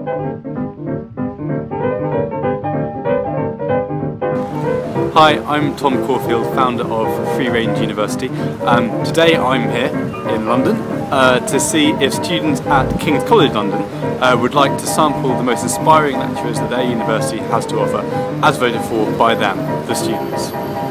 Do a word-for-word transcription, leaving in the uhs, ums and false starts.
Hi, I'm Tom Caulfield, founder of Free Range University. Um, today I'm here in London uh, to see if students at King's College London uh, would like to sample the most inspiring lecturers that their university has to offer, as voted for by them, the students.